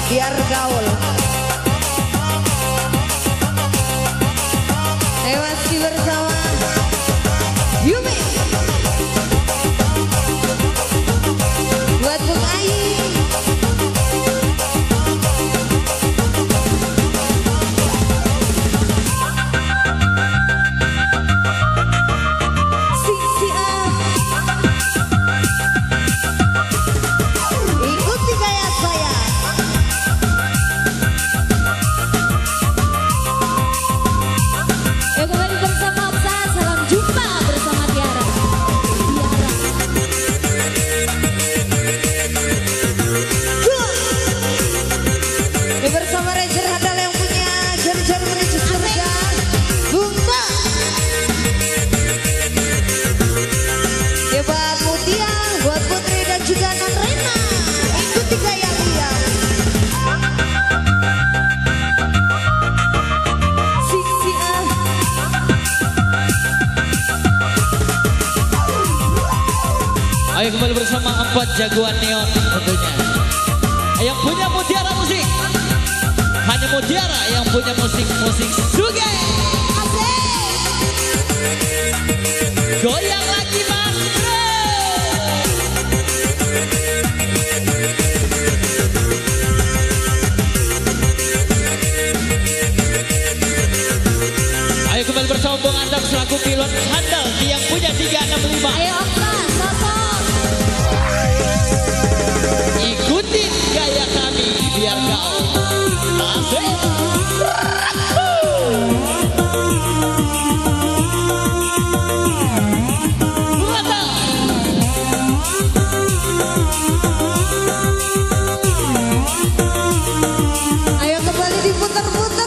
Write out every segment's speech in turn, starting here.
biar gaul. Masih bersama Yumi buat Bung Ai. Ayo kembali bersama 4 jagoan neon tentunya. Yang punya Mutiara Musik, hanya Mutiara yang punya musik Sugeng. Goyang lagi Mas Bro. Ayo kembali bersama Bung Antam selaku pilot handal yang punya 365. Ayo Oktan, sosok. Ikutin gaya kami biar kau asik. Ayo kembali diputar-putar.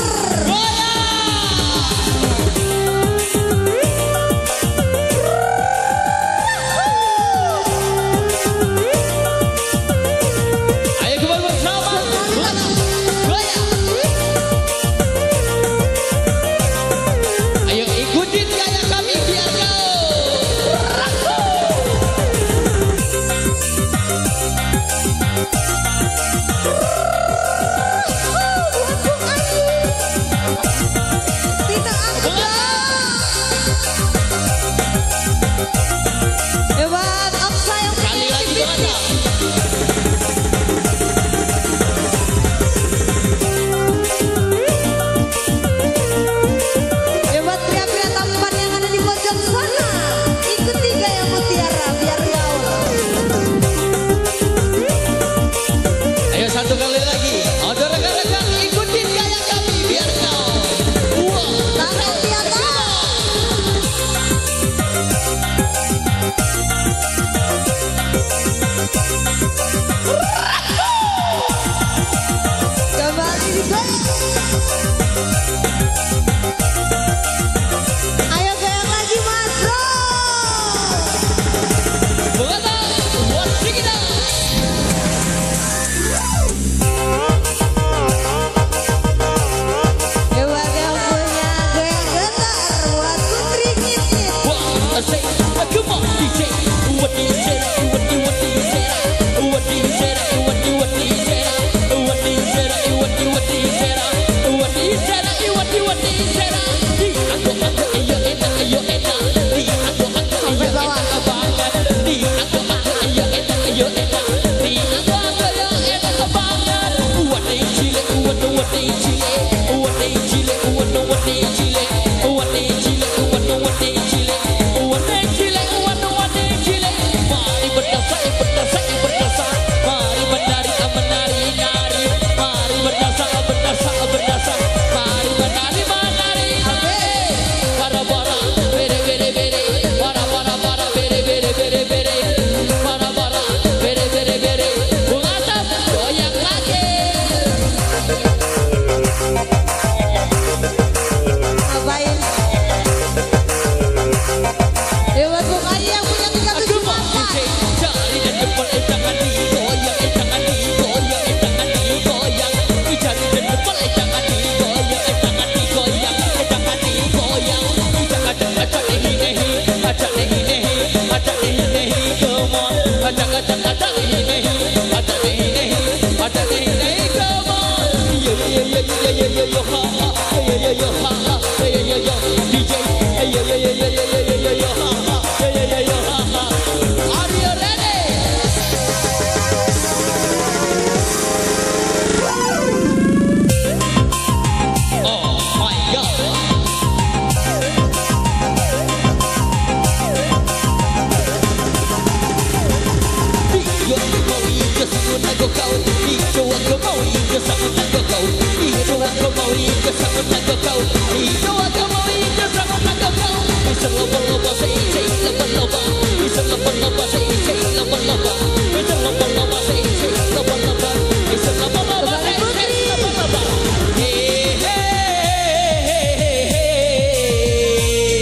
Itu aku mau ikut sama tangga kau. Itu aku mau ikut sama tangga kau. Itu aku mau ikut sama tangga kau. Bisa loba-loba say loba-loba. Bisa loba-loba say loba-loba. Bisa loba-loba say loba-loba. Bisa loba-loba say loba-loba. Hey hey hey hey.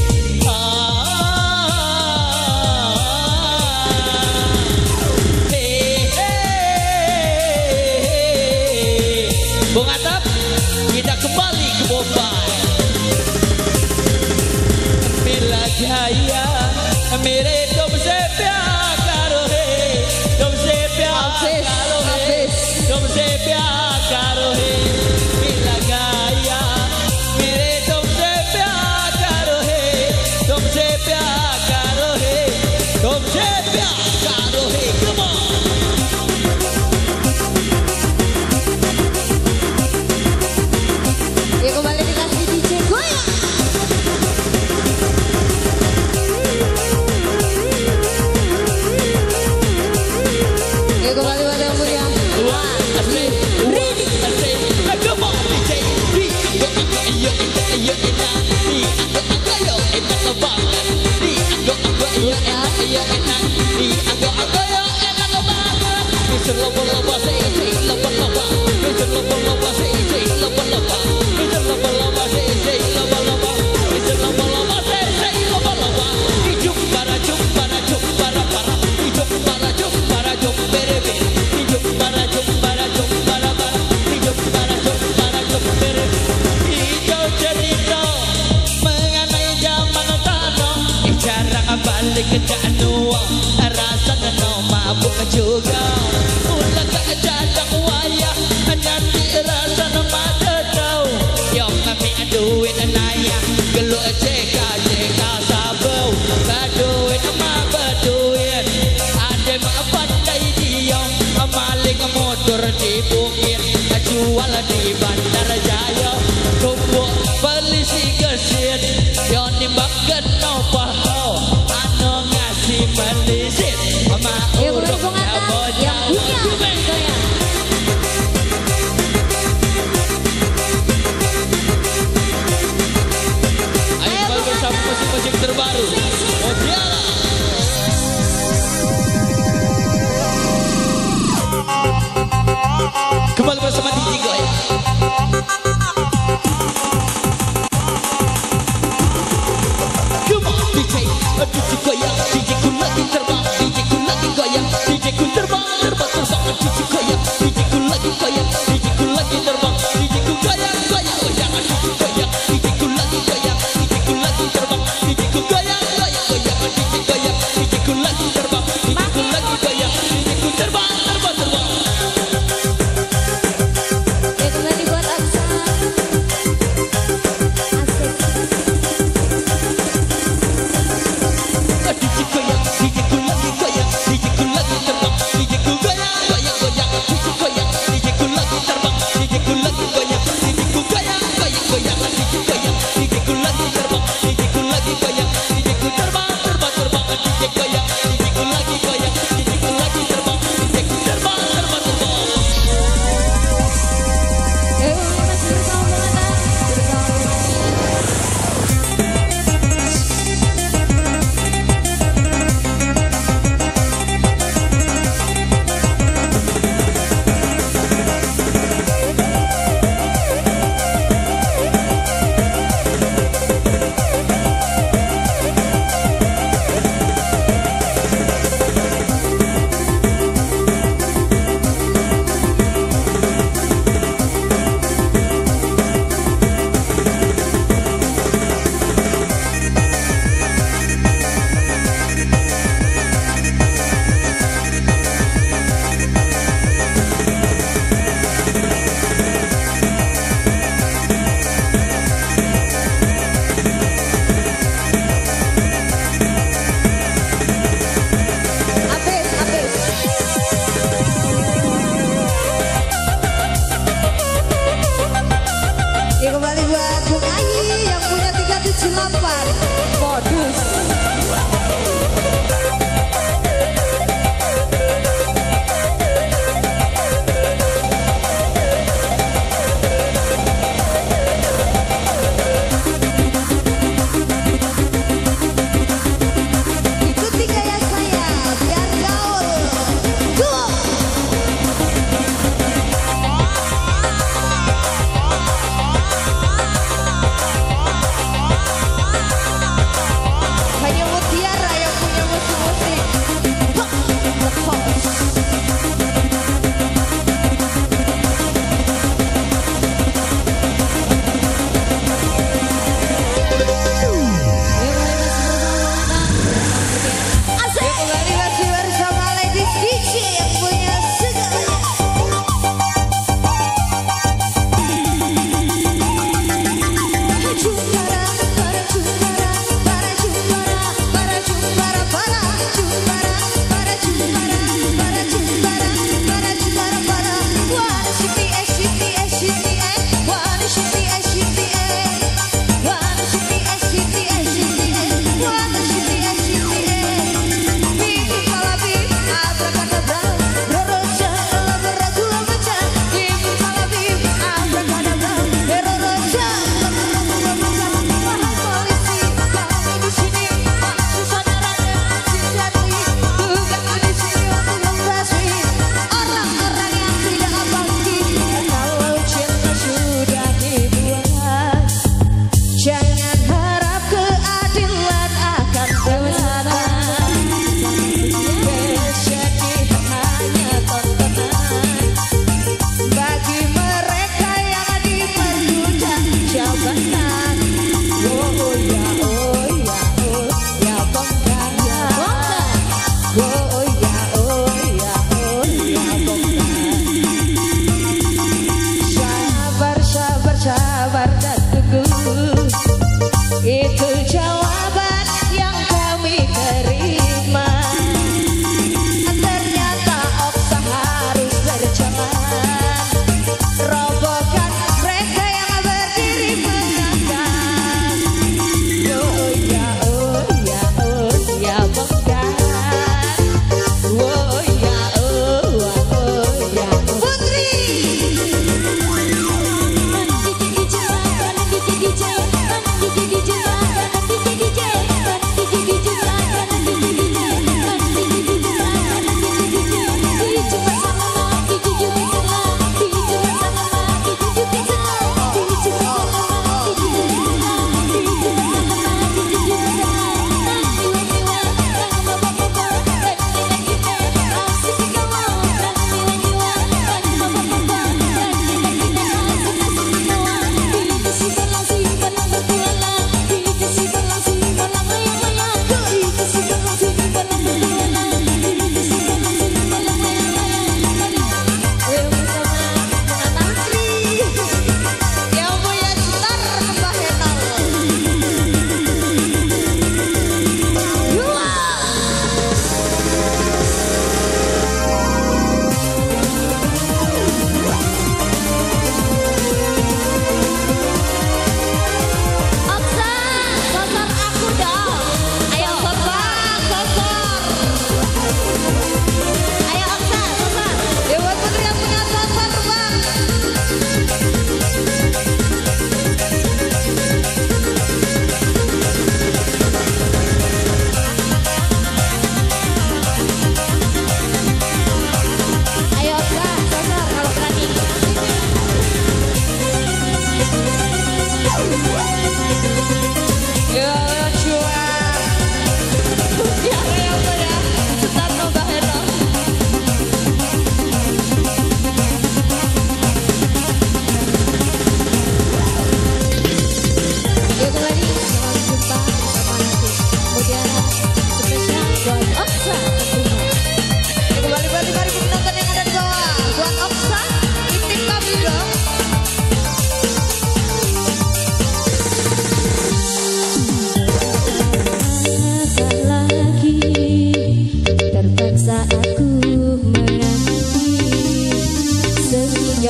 Bung Atap, kita kembali ke Bombay. Bila jaya, mere tumse pyar karo he, tumse pyar karo he, tumse pyar karo he. Bila jaya, mere tumse pyar karo he, tumse pyar karo he, tumse pyar karo he. Come on. Ya kembali dikasih DJ goyang. Ya kembali pada yang mulia. Balik ke Janua, rasa no mabuk juga. Ulang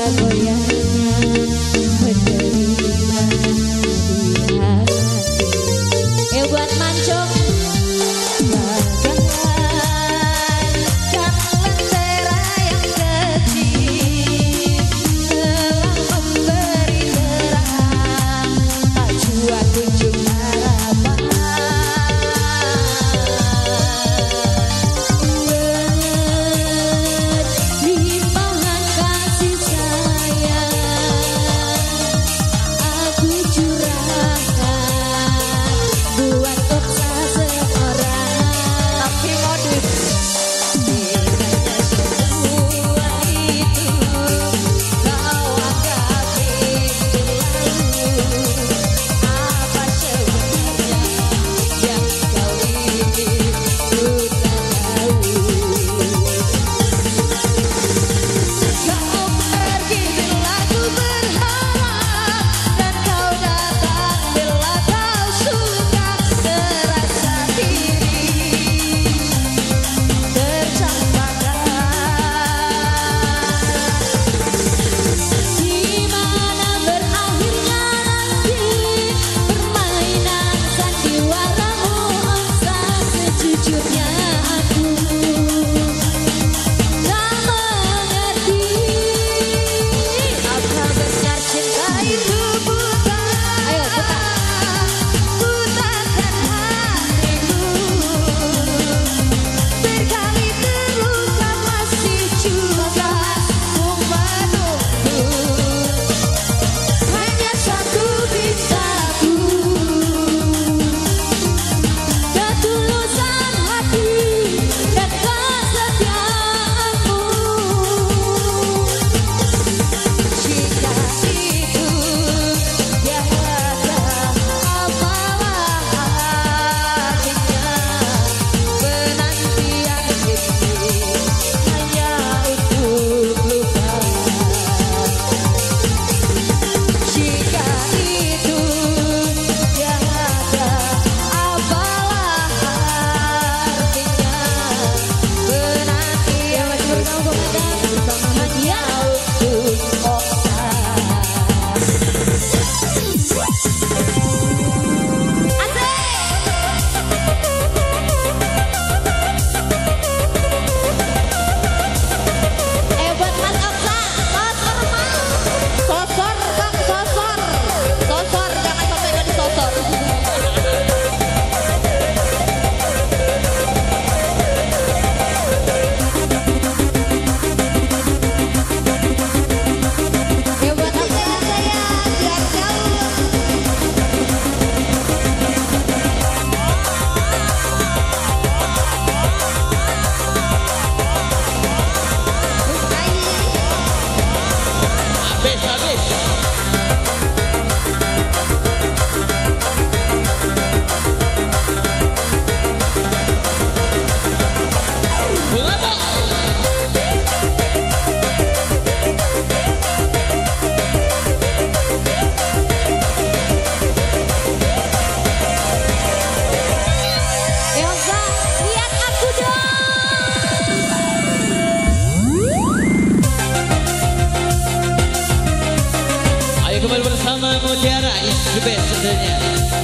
the best tentunya.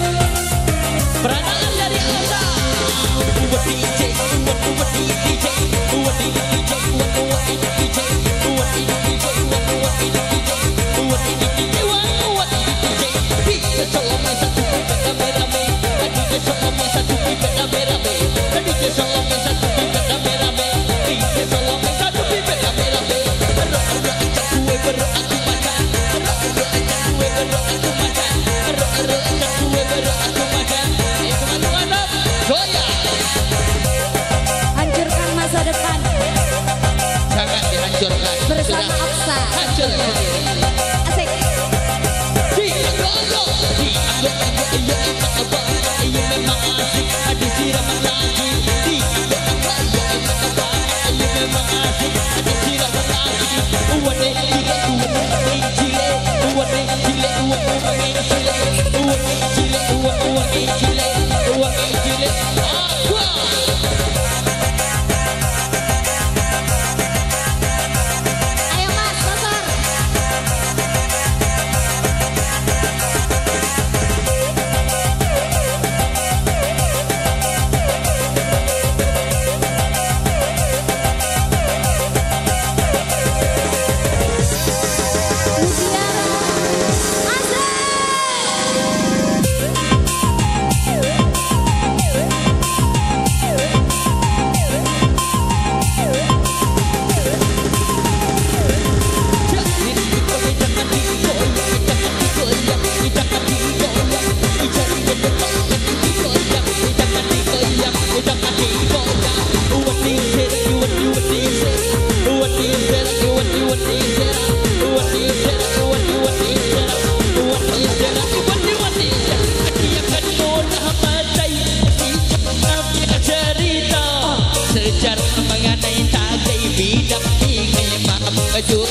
Peranangan dari Elsa. Buat DJ, buat DJ, buat DJ, buat DJ, buat DJ, buat DJ, buat DJ. DJ Solomon satu pipet rame-rame, DJ Solomon satu pipet rame-rame, DJ Solomon satu pipet rame-rame, DJ Solomon satu pipet rame-rame. Berok-berok ikan kue, berok aku makan. Berok-berok ikan kue, berok aku makan. Berok-berok ikan kue, berok aku makan. Ayo teman-teman, goyang. Hancurkan masa depan. Jangan dihancurkan. Bersama Oksa. Hancur sendiri. Asik. Iya memang asik, ada siraman lagi. Iya memang asik, ada siraman lagi. Uwane cile, uwane cile, uwane cile, uwane cile, uwane cile, uwane cile, uwane cile. Aqua. Ayo Mas, motor.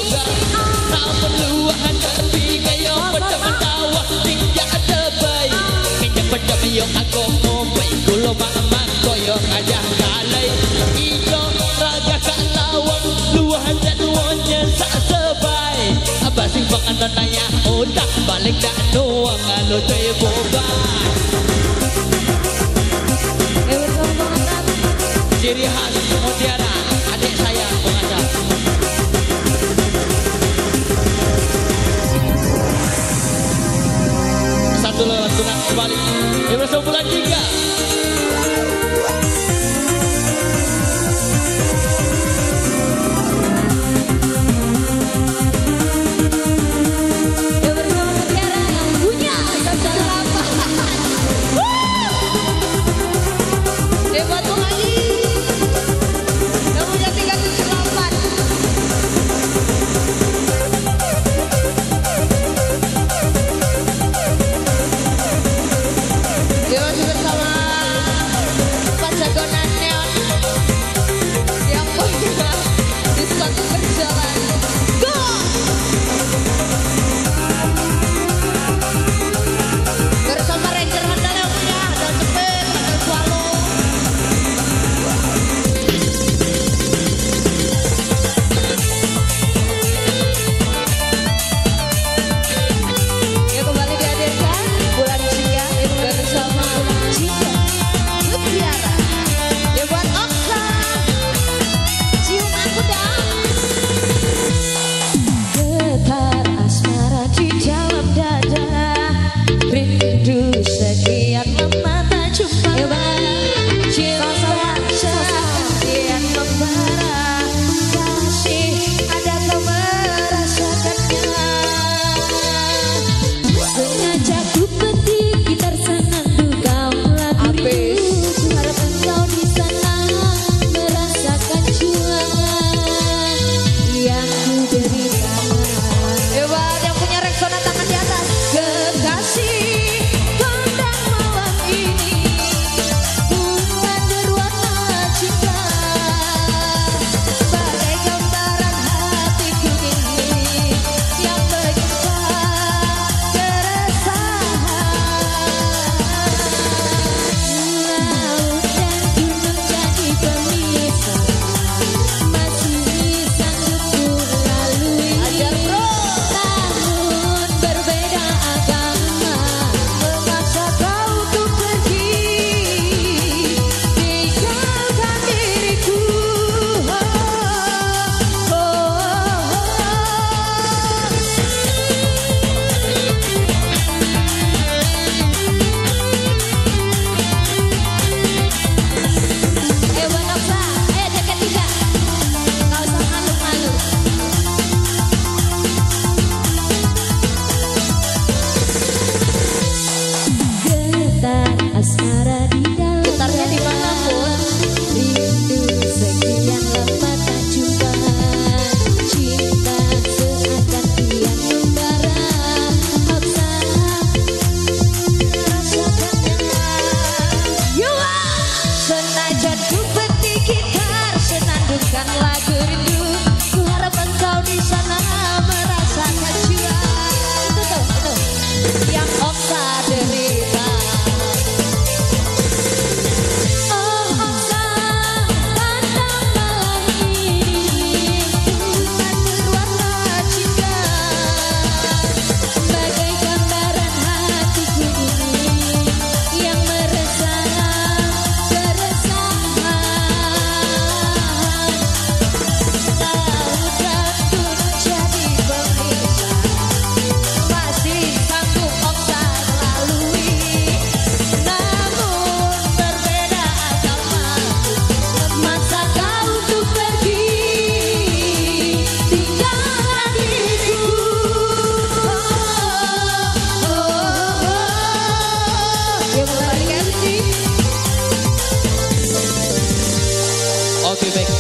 juga. Tak perlu hadapi kayo pada mentawa tidak ada baik. Minyak pada mayong ako mo baik kulo mamak koyo aja kalay. Iyo raga kalawang luahan jaduanya sa sabay. Abasing panganan naya otak balik dah nuang alo tayo boba. Ciri khas Mutiara, adik saya pengajar. Satu lawan tunang kembali. Bersama bulan 3.